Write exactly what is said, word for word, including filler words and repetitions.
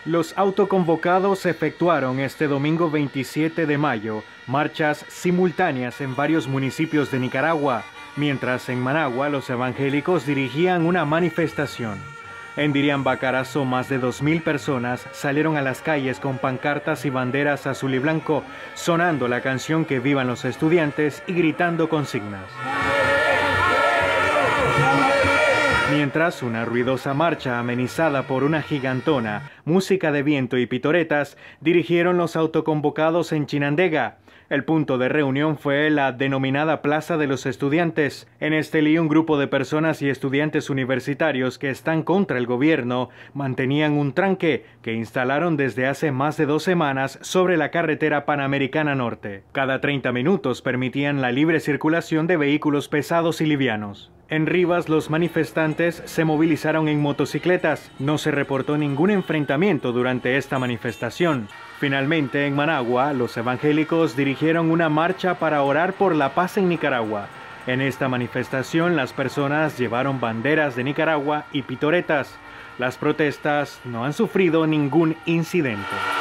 Los autoconvocados efectuaron este domingo veintisiete de mayo marchas simultáneas en varios municipios de Nicaragua, mientras en Managua los evangélicos dirigían una manifestación. En Dirian-Bacarazo, más de dos mil personas salieron a las calles con pancartas y banderas azul y blanco, sonando la canción Que vivan los estudiantes y gritando consignas. Mientras una ruidosa marcha amenizada por una gigantona, música de viento y pitoretas dirigieron los autoconvocados en Chinandega. El punto de reunión fue la denominada Plaza de los Estudiantes. En este lío, un grupo de personas y estudiantes universitarios que están contra el gobierno mantenían un tranque que instalaron desde hace más de dos semanas sobre la carretera Panamericana Norte. Cada treinta minutos permitían la libre circulación de vehículos pesados y livianos. En Rivas, los manifestantes se movilizaron en motocicletas. No se reportó ningún enfrentamiento durante esta manifestación. Finalmente, en Managua, los evangélicos dirigieron una marcha para orar por la paz en Nicaragua. En esta manifestación, las personas llevaron banderas de Nicaragua y pitoretas. Las protestas no han sufrido ningún incidente.